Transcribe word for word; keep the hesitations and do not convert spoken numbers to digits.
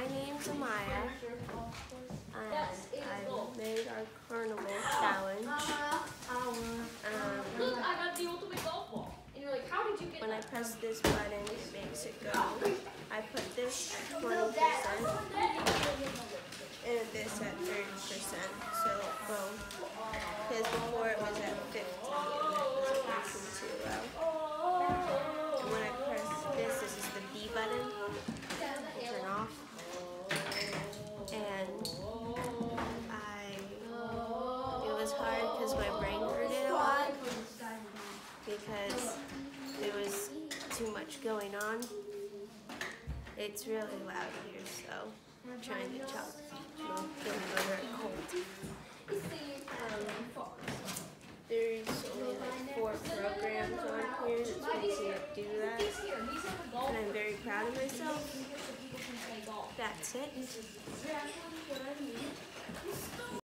My name's Amaya, and I made our carnival challenge. Um, Look, I got the ultimate golf ball. And you're like, how did you get when that? I press this button, it makes it go. I put this twenty percent and this at thirty percent, so it'll go. Because before it was at fifty and it was passing too low. And when I press this, this is the B button, it'll turn off. And I, it was hard because my brain hurted a lot because there was too much going on. It's really loud here, so I'm trying to talk. Well, getting over a cold. Um, there's only like four programs on here that teach you to do that, and I'm very proud of myself. That's it.